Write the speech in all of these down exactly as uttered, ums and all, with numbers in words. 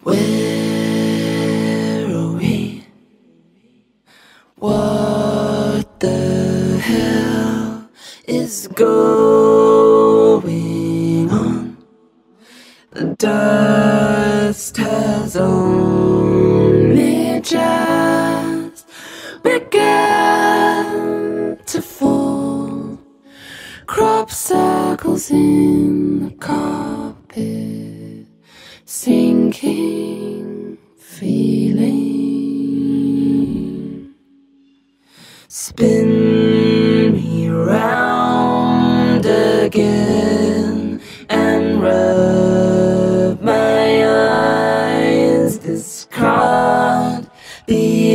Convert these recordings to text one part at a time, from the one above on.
Where are we? What the hell is going on? The dust has only just begun to fall. Crop circles in the carpet, sinking feeling. Spin me round again and rub my eyes. This can't be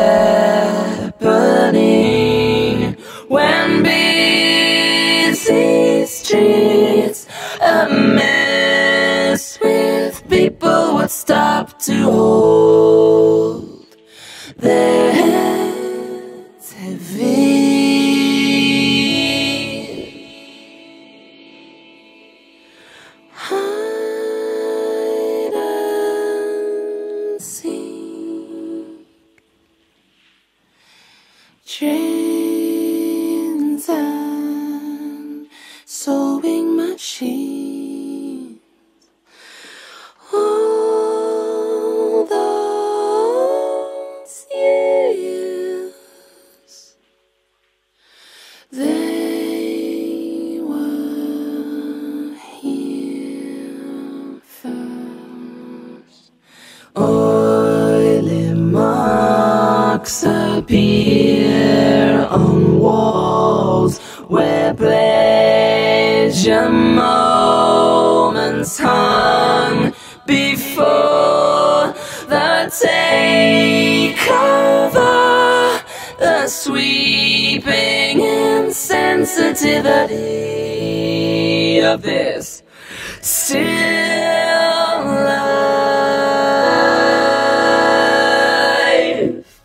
happening when busy streets a mess with people would stop to hold their heads heavy. Hide and seek, trains and sewing machines. All those years, they were here first. Oily marks appear on walls where pleasure moments hung before the takeover. The sweeping insensitivity of this still life.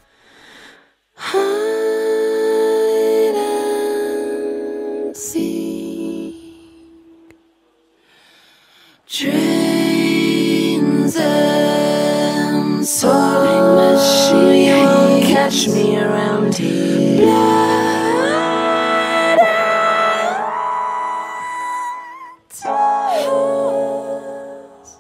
Hide and seek, trains and soaring machines. You won't catch me around here. Blood and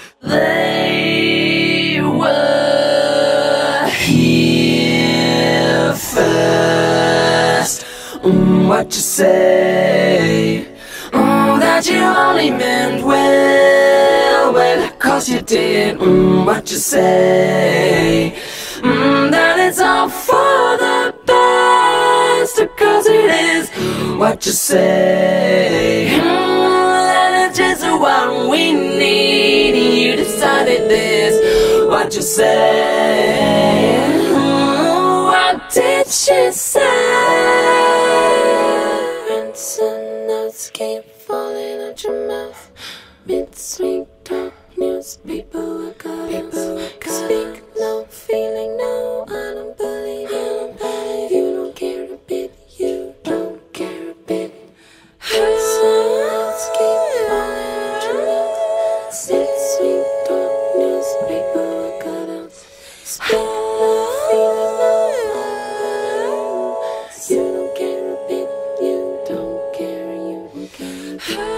they were here first. Mm, what you say? Mm, that you only meant well, well, cause you did. Mm, what you say? Mm, that it's all for the best, cause it is. What you say? Mm, that it's just what we need. You decided this. What you say? Mm, what did she say? Rinse and notes keep falling out your mouth. Mid-sweet talk news, people were cut off. Speak no, feeling no, I don't believe you. You don't care a bit, you don't care a bit. Rinse and notes keep falling out your mouth. Mid-sweet talk news, people were cut off. Speak no, feeling no, I don't believe you. You don't care a bit, you don't care, you don't care a bit.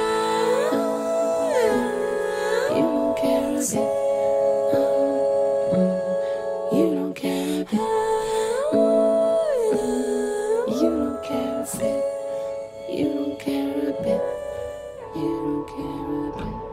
You don't care a bit. You don't care a bit. You don't care a bit. You don't care a bit. You don't care a bit.